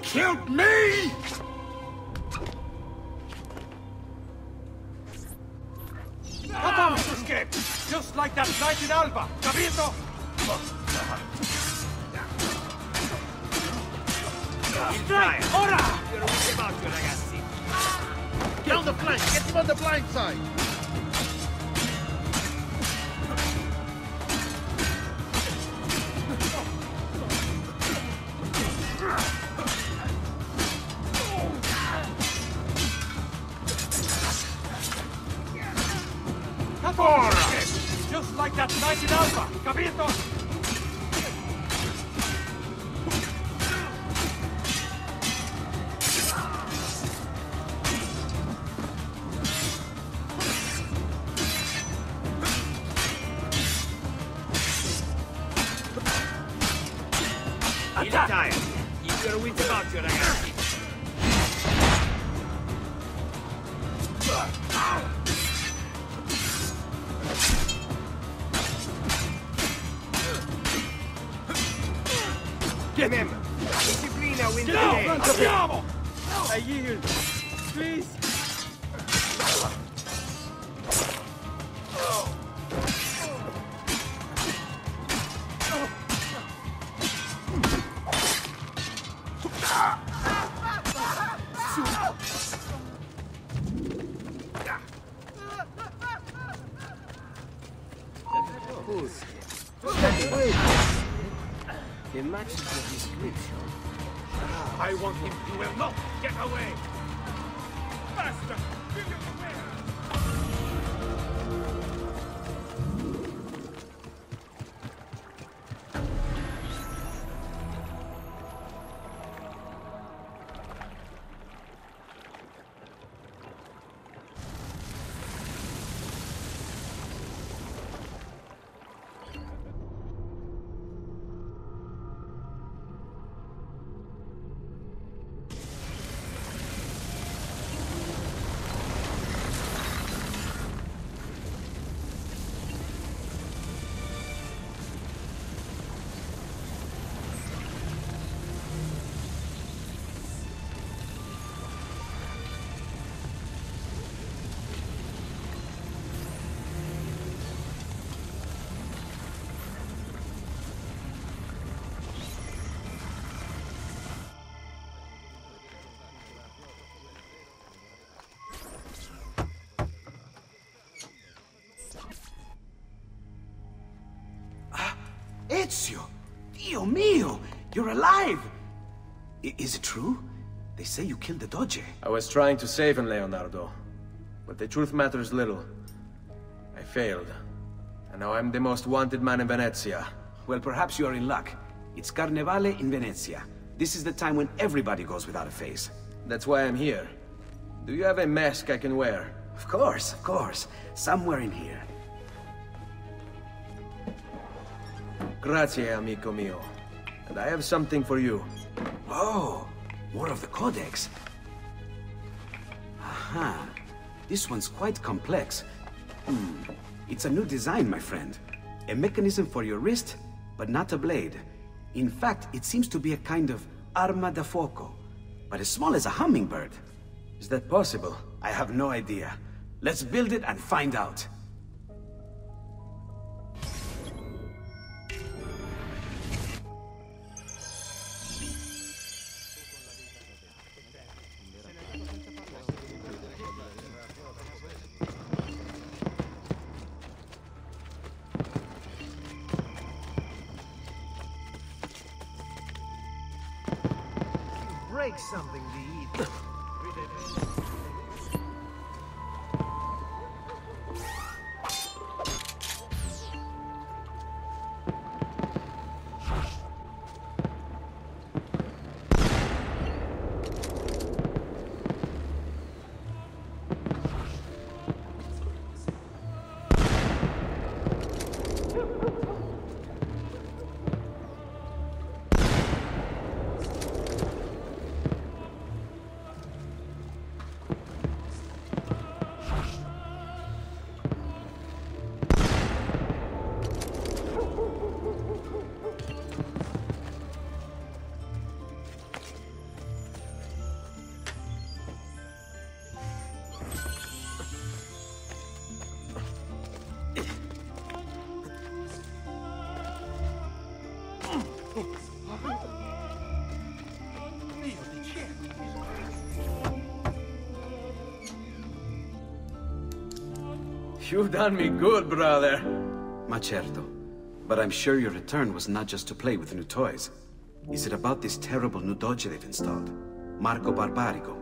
killed me! Vamos to escape! Just like that night in Alba! Capito? Strike! Ora! Down the flank! Get him on the blind side! Ora! Just like that night in Alba! Capito? Attack! Keep your wits about you, ragazzi. Remember, disciplina wins the day. Andiamo! I yield. Please. It matches the description. I want him to will not get away! Faster! Give him away! Ezio! Dio mio! You're alive! Is it true? They say you killed the Doge. I was trying to save him, Leonardo. But the truth matters little. I failed. And now I'm the most wanted man in Venezia. Well, perhaps you are in luck. It's Carnevale in Venezia. This is the time when everybody goes without a face. That's why I'm here. Do you have a mask I can wear? Of course, of course. Somewhere in here. Grazie, amico mio. And I have something for you. Oh, more of the Codex. Aha. This one's quite complex. It's a new design, my friend. A mechanism for your wrist, but not a blade. In fact, it seems to be a kind of arma da fuoco, but as small as a hummingbird. Is that possible? I have no idea. Let's build it and find out. Break something to eat. You done me good, brother. Ma certo. But I'm sure your return was not just to play with new toys. Is it about this terrible new doge they've installed? Marco Barbarigo?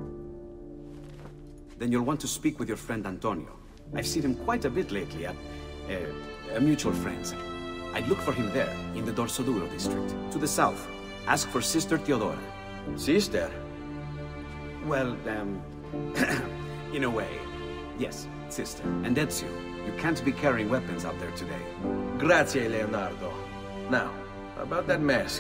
Then you'll want to speak with your friend Antonio. I've seen him quite a bit lately at... a mutual friend's. I'd look for him there, in the Dorsoduro district, to the south. Ask for Sister Teodora. Sister? Well, in a way. Yes, sister. And Ezio, you can't be carrying weapons out there today. Grazie, Leonardo. Now, about that mask.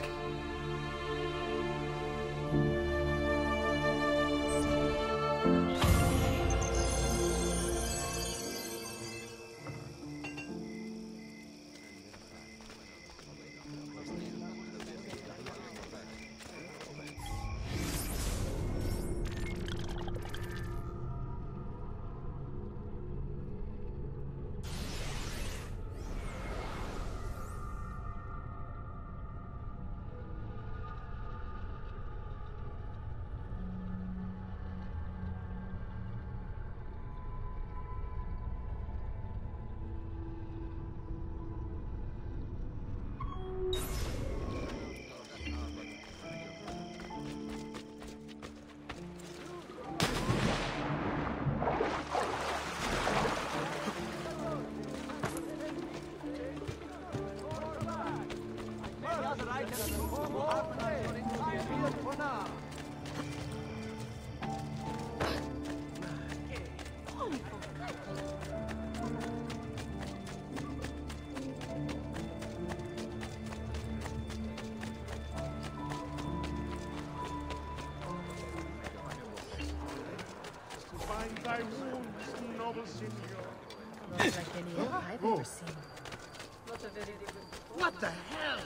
Bind thy wounds, noble Signor. Not like any other I've ever seen. What the hell?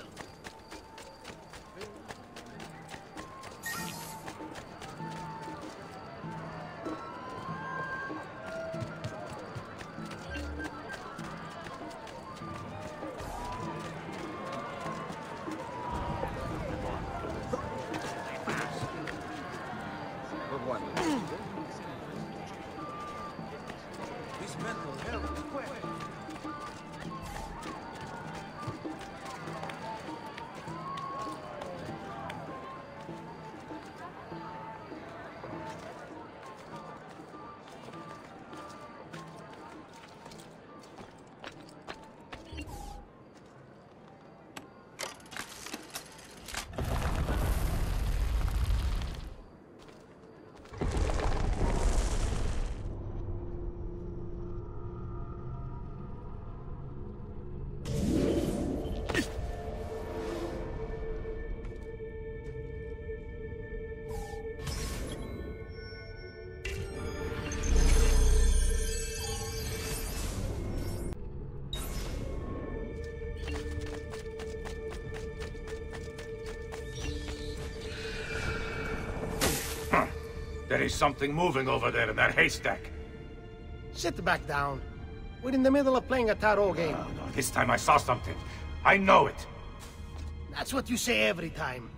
There is something moving over there in that haystack. Sit back down. We're in the middle of playing a tarot game. No, this time I saw something. I know it. That's what you say every time.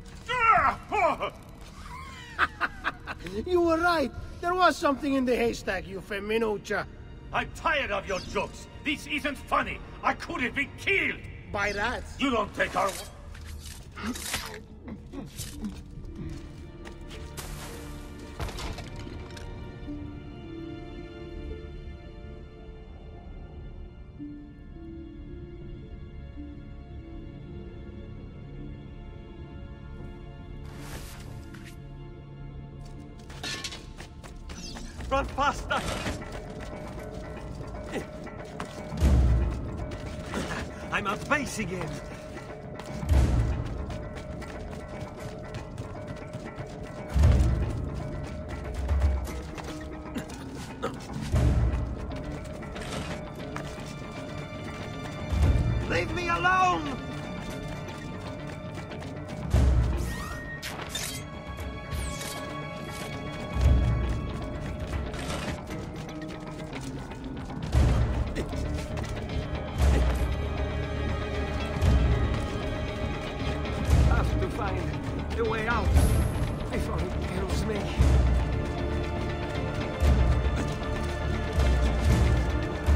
You were right. There was something in the haystack, you feminuccia. I'm tired of your jokes. This isn't funny. I couldn't be killed. By rats. You don't take our... Run faster! I'm at base again. Leave me alone! The way out before it kills me.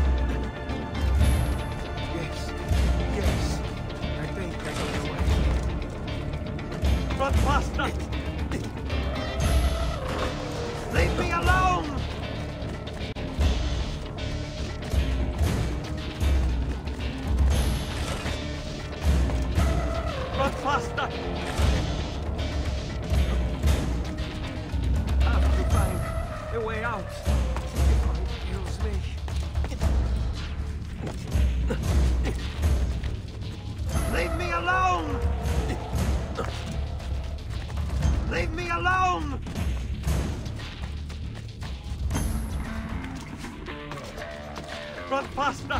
faster! Leave me alone! Run faster! Have to find a way out. If it kills me. Leave me alone! Leave me alone! Run faster!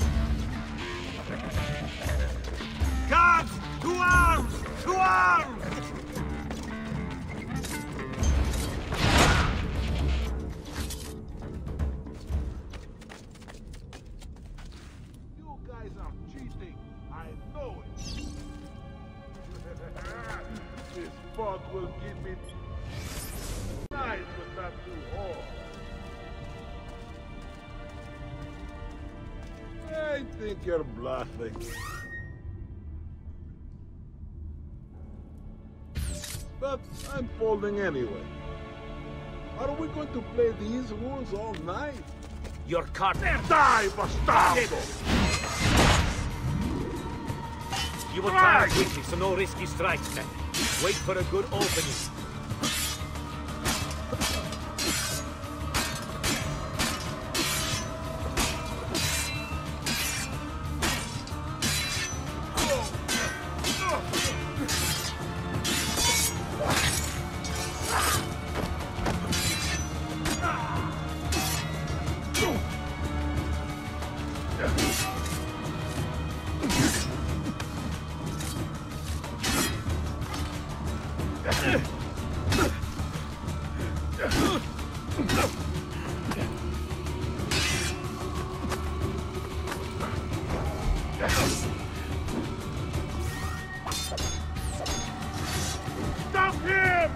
Guards! To arms! To arms! You guys are cheating. I know it. This fog will give me nice with that new horse. I think you're bluffing. But I'm folding anyway. Are we going to play these rules all night? Your card. Die, bastardo! You will try quickly, so no risky strikes, men. Wait for a good opening. Stop him!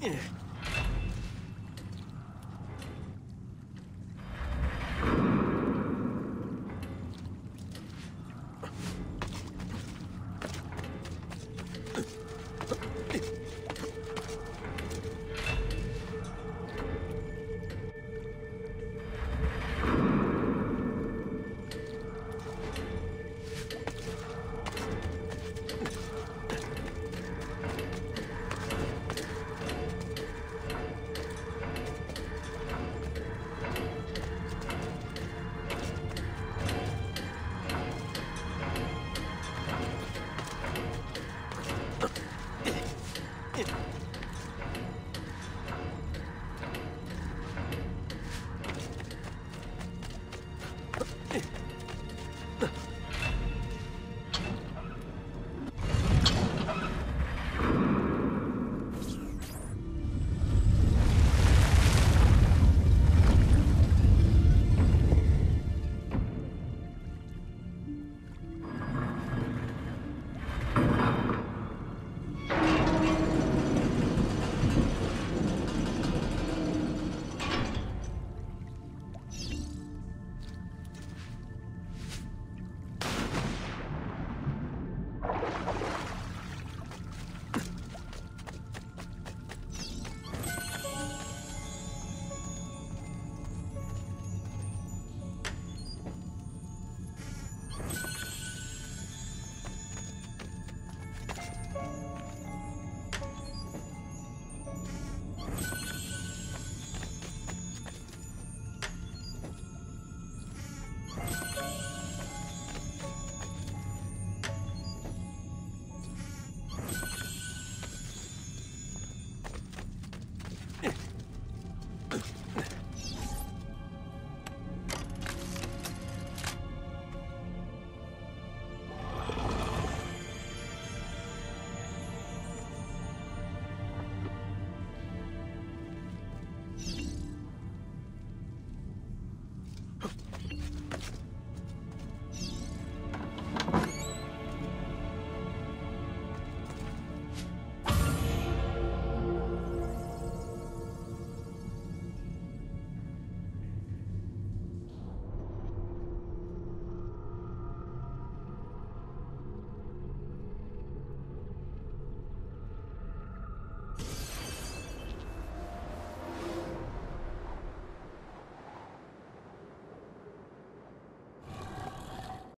Eh.